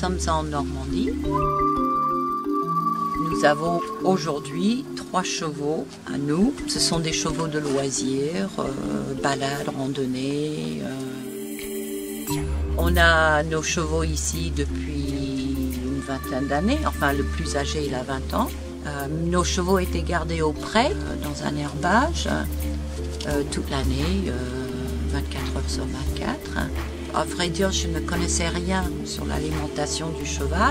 sommes en Normandie. Nous avons aujourd'hui 3 chevaux à nous. Ce sont des chevaux de loisirs, balades, randonnées. On a nos chevaux ici depuis une vingtaine d'années. Enfin, le plus âgé, il a 20 ans. Nos chevaux étaient gardés au pré, dans un herbage, toute l'année, 24 heures sur 24. À vrai dire, je ne connaissais rien sur l'alimentation du cheval.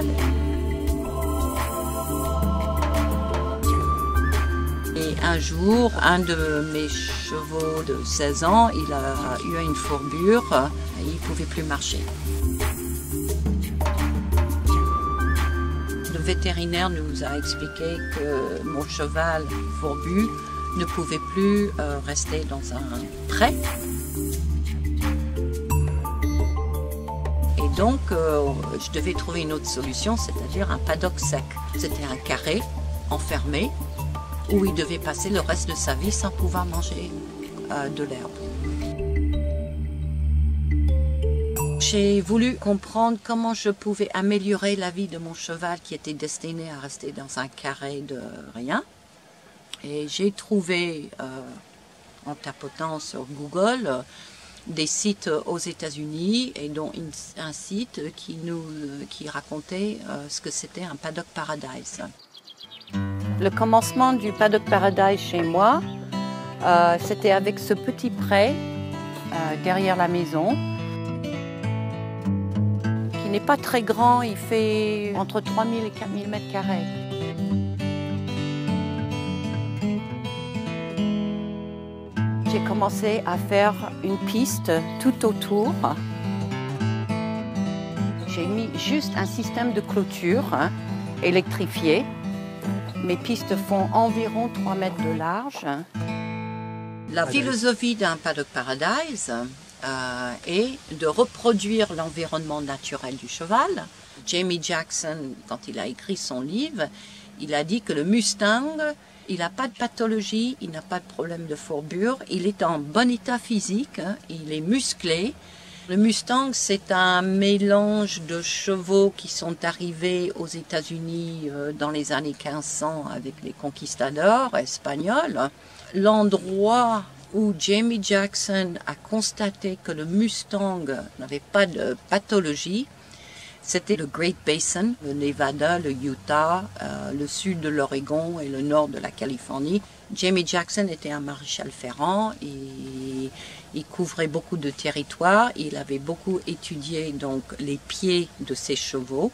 Et un jour, un de mes chevaux de 16 ans, il a eu une fourbure et il ne pouvait plus marcher. Le vétérinaire nous a expliqué que mon cheval fourbu ne pouvait plus rester dans un pré. Et donc, je devais trouver une autre solution, c'est-à-dire un paddock sec. C'était un carré enfermé où il devait passer le reste de sa vie sans pouvoir manger de l'herbe. J'ai voulu comprendre comment je pouvais améliorer la vie de mon cheval qui était destiné à rester dans un carré de rien. Et j'ai trouvé, en tapotant sur Google, des sites aux États-Unis et dont un site qui racontait ce que c'était un paddock paradise. Le commencement du paddock paradise chez moi, c'était avec ce petit pré derrière la maison, qui n'est pas très grand, il fait entre 3000 et 4000 mètres carrés. J'ai commencé à faire une piste tout autour. J'ai mis juste un système de clôture électrifié. Mes pistes font environ 3 mètres de large. La philosophie d'un paddock paradise est de reproduire l'environnement naturel du cheval. Jamie Jackson, quand il a écrit son livre, il a dit que le Mustang, il n'a pas de pathologie, il n'a pas de problème de fourbure, il est en bon état physique, il est musclé. Le Mustang, c'est un mélange de chevaux qui sont arrivés aux États-Unis dans les années 1500 avec les conquistadors espagnols. L'endroit où Jamie Jackson a constaté que le Mustang n'avait pas de pathologie, c'était le Great Basin, le Nevada, le Utah, le sud de l'Oregon et le nord de la Californie. Jamie Jackson était un maréchal ferrant et il couvrait beaucoup de territoires. Il avait beaucoup étudié donc les pieds de ses chevaux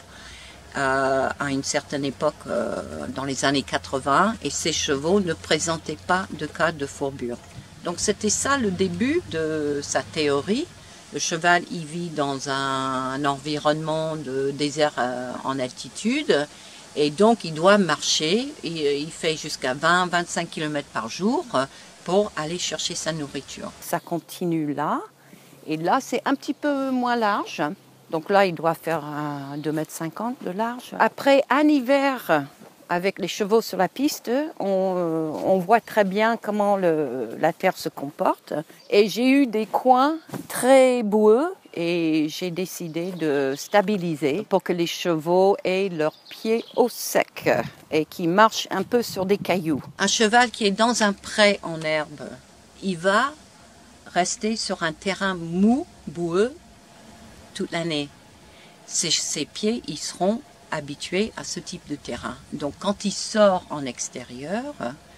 à une certaine époque dans les années 80 et ses chevaux ne présentaient pas de cas de fourbure. Donc c'était ça le début de sa théorie. Le cheval il vit dans un environnement de désert en altitude et donc il doit marcher. Il fait jusqu'à 20-25 km par jour pour aller chercher sa nourriture. Ça continue là et là c'est un petit peu moins large. Donc là il doit faire 2,50 m de large. Après un hiver avec les chevaux sur la piste, on voit très bien comment la terre se comporte. Et j'ai eu des coins très boueux et j'ai décidé de stabiliser pour que les chevaux aient leurs pieds au sec et qu'ils marchent un peu sur des cailloux. Un cheval qui est dans un pré en herbe, il va rester sur un terrain mou, boueux, toute l'année. Ses pieds, ils seront habitué à ce type de terrain. Donc quand il sort en extérieur,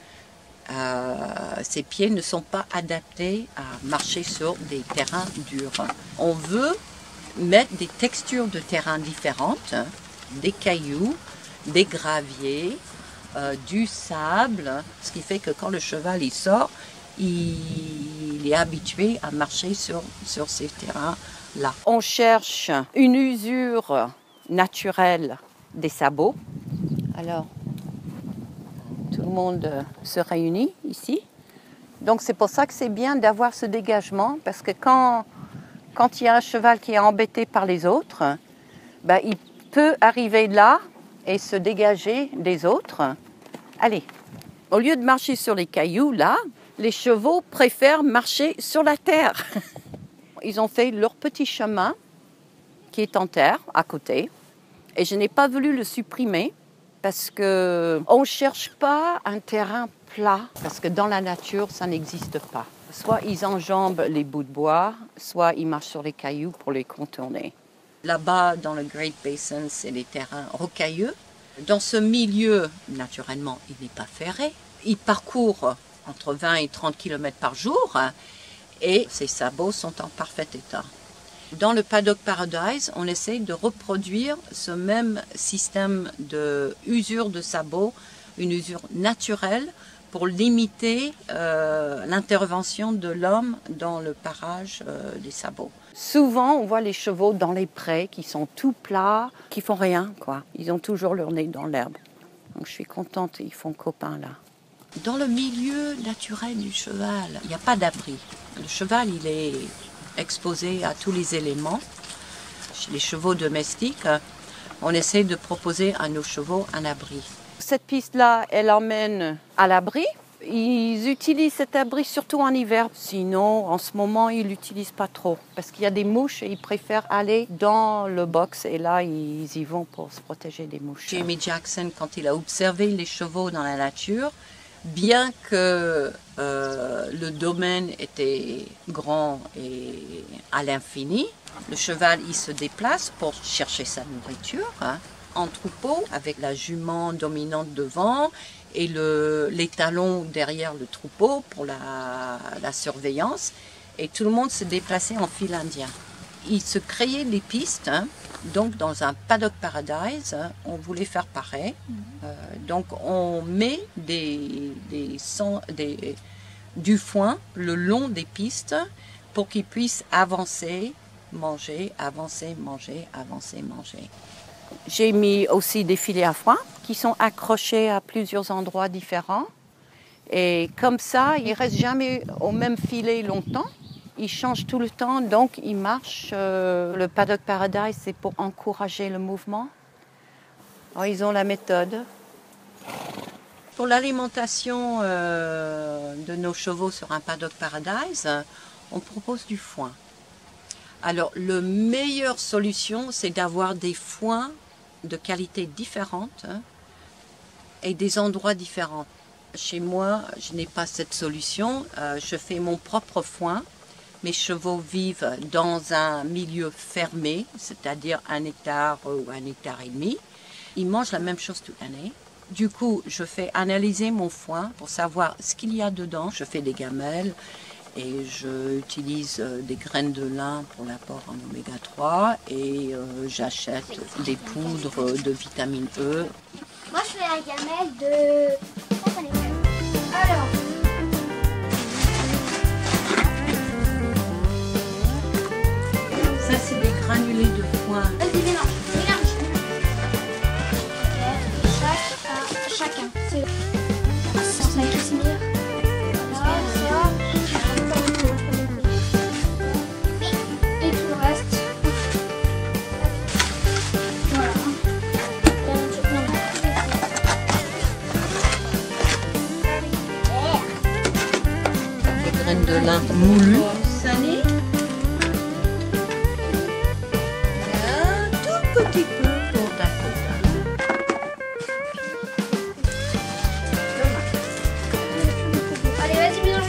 ses pieds ne sont pas adaptés à marcher sur des terrains durs. On veut mettre des textures de terrain différentes, des cailloux, des graviers, du sable, ce qui fait que quand le cheval il sort, il est habitué à marcher sur ces terrains-là. On cherche une usure naturel des sabots. Alors, tout le monde se réunit ici. Donc c'est pour ça que c'est bien d'avoir ce dégagement, parce que quand il y a un cheval qui est embêté par les autres, ben, il peut arriver là et se dégager des autres. Allez, au lieu de marcher sur les cailloux, là, les chevaux préfèrent marcher sur la terre. Ils ont fait leur petit chemin qui est en terre, à côté. Et je n'ai pas voulu le supprimer parce qu'on ne cherche pas un terrain plat, parce que dans la nature, ça n'existe pas. Soit ils enjambent les bouts de bois, soit ils marchent sur les cailloux pour les contourner. Là-bas, dans le Great Basin, c'est les terrains rocailleux. Dans ce milieu, naturellement, il n'est pas ferré. Il parcourt entre 20 et 30 km par jour et ses sabots sont en parfait état. Dans le Paddock Paradise, on essaye de reproduire ce même système d'usure de sabots, une usure naturelle, pour limiter l'intervention de l'homme dans le parage des sabots. Souvent, on voit les chevaux dans les prés qui sont tout plats, qui font rien, quoi. Ils ont toujours leur nez dans l'herbe. Donc je suis contente, ils font copain là. Dans le milieu naturel du cheval, il n'y a pas d'abri. Le cheval, il est exposé à tous les éléments. Chez les chevaux domestiques, on essaie de proposer à nos chevaux un abri. Cette piste-là, elle emmène à l'abri. Ils utilisent cet abri surtout en hiver. Sinon, en ce moment, ils ne l'utilisent pas trop. Parce qu'il y a des mouches et ils préfèrent aller dans le box. Et là, ils y vont pour se protéger des mouches. Jamie Jackson, quand il a observé les chevaux dans la nature, bien que le domaine était grand et à l'infini, le cheval, il se déplace pour chercher sa nourriture, en troupeau, avec la jument dominante devant et les talons derrière le troupeau pour la surveillance. Et tout le monde se déplaçait en file indien. Il se créait des pistes, donc dans un Paddock Paradise, on voulait faire pareil. Donc on met du foin le long des pistes pour qu'ils puissent avancer, manger, avancer, manger, avancer, manger. J'ai mis aussi des filets à foin qui sont accrochés à plusieurs endroits différents. Et comme ça, ils ne restent jamais au même filet longtemps. Ils changent tout le temps, donc ils marchent. Le Paddock Paradise, c'est pour encourager le mouvement. Alors, ils ont la méthode. Pour l'alimentation de nos chevaux sur un Paddock Paradise, on propose du foin. Alors, la meilleure solution, c'est d'avoir des foins de qualité différente et des endroits différents. Chez moi, je n'ai pas cette solution. Je fais mon propre foin. Mes chevaux vivent dans un milieu fermé, c'est-à-dire 1 hectare ou 1,5 hectares. Ils mangent la même chose toute l'année. Du coup, je fais analyser mon foin pour savoir ce qu'il y a dedans. Je fais des gamelles et j'utilise des graines de lin pour l'apport en oméga 3 et j'achète des poudres de vitamine E. Moi, je fais la gamelle de... Alors... Ça, c'est des granulés de foin. Vas-y, mélange. Chacun. Ça va tous venir. Et tout le reste. Voilà. Des graines de lin moulues. Salées. Petit peu pour Dakota. Allez, vas-y, mélange.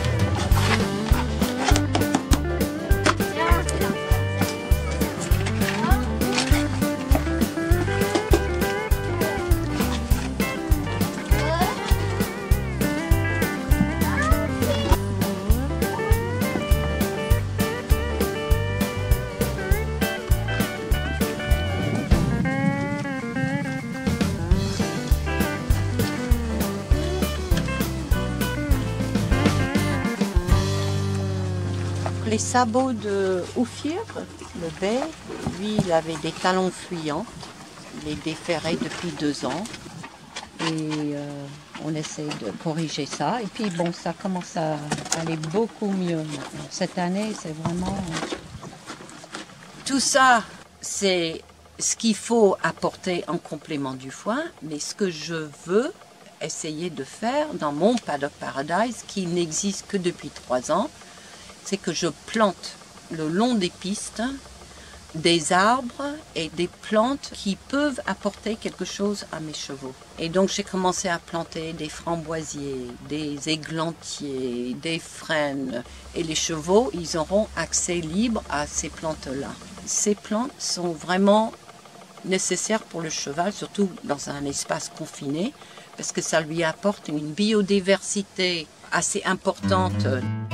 Les sabots de Oufir, le bai, lui, il avait des talons fuyants. Il est déferré depuis 2 ans. Et on essaie de corriger ça. Et puis bon, ça commence à aller beaucoup mieux maintenant. Cette année, c'est vraiment... Tout ça, c'est ce qu'il faut apporter en complément du foin. Mais ce que je veux essayer de faire dans mon Paddock Paradise, qui n'existe que depuis 3 ans, c'est que je plante le long des pistes des arbres et des plantes qui peuvent apporter quelque chose à mes chevaux. Et donc j'ai commencé à planter des framboisiers, des églantiers, des frênes. Et les chevaux, ils auront accès libre à ces plantes-là. Ces plantes sont vraiment nécessaires pour le cheval, surtout dans un espace confiné, parce que ça lui apporte une biodiversité assez importante.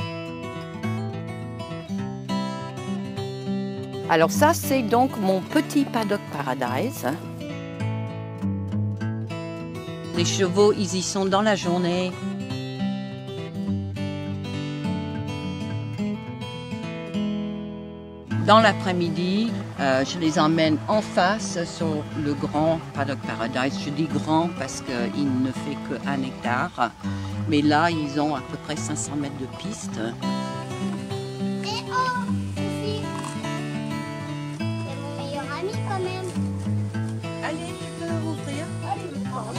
Alors ça, c'est donc mon petit paddock paradise. Les chevaux, ils y sont dans la journée. Dans l'après-midi, je les emmène en face sur le grand paddock paradise. Je dis grand parce qu'il ne fait que 1 hectare. Mais là, ils ont à peu près 500 mètres de piste. Allez, tu peux ouvrir. Allez,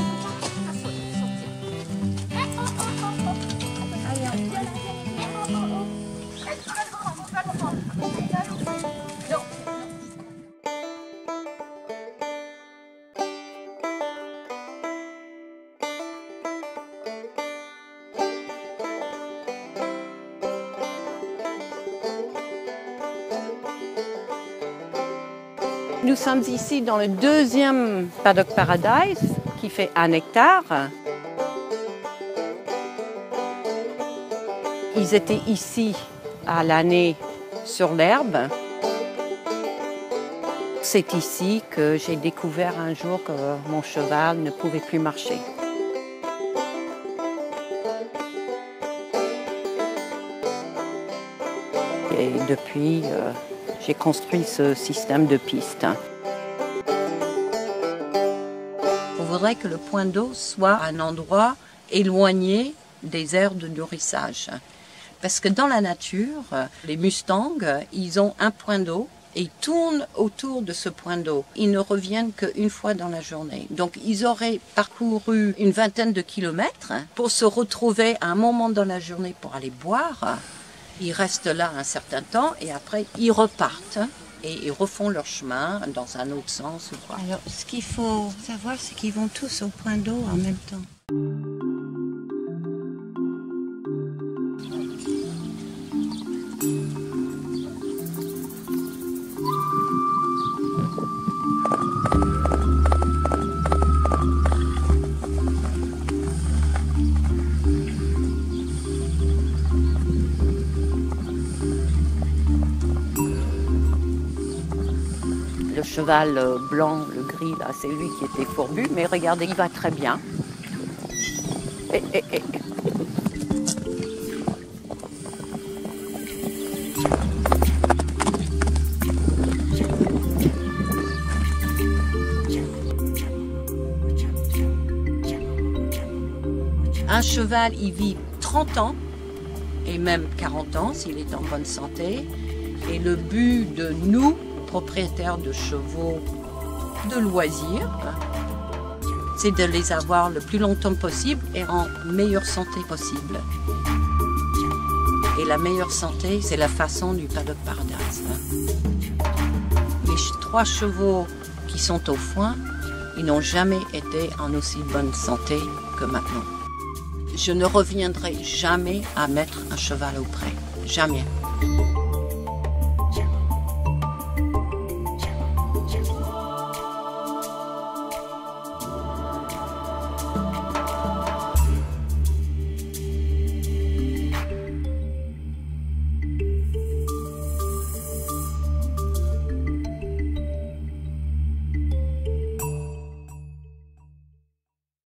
Nous sommes ici dans le 2e paddock paradise qui fait 1 hectare. Ils étaient ici à l'année sur l'herbe. C'est ici que j'ai découvert un jour que mon cheval ne pouvait plus marcher. Et depuis, j'ai construit ce système de pistes. On voudrait que le point d'eau soit un endroit éloigné des aires de nourrissage. Parce que dans la nature, les mustangs, ils ont un point d'eau et ils tournent autour de ce point d'eau. Ils ne reviennent qu'une fois dans la journée. Donc ils auraient parcouru une vingtaine de kilomètres pour se retrouver à un moment dans la journée pour aller boire. Ils restent là un certain temps et après ils repartent et ils refont leur chemin dans un autre sens ou quoi. Alors ce qu'il faut savoir, c'est qu'ils vont tous au point d'eau en même temps. Le cheval blanc, le gris, là, c'est lui qui était fourbu, mais regardez, il va très bien. Un cheval, il vit 30 ans, et même 40 ans s'il est en bonne santé. Et le but de nous, propriétaires de chevaux de loisirs, c'est de les avoir le plus longtemps possible et en meilleure santé possible. Et la meilleure santé, c'est la façon du paddock paradise. Les 3 chevaux qui sont au foin, ils n'ont jamais été en aussi bonne santé que maintenant. Je ne reviendrai jamais à mettre un cheval au pré. Jamais.